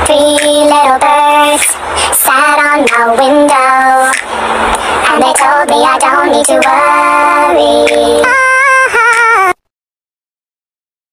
Three little birds sat on my window, and they told me I don't need to worry.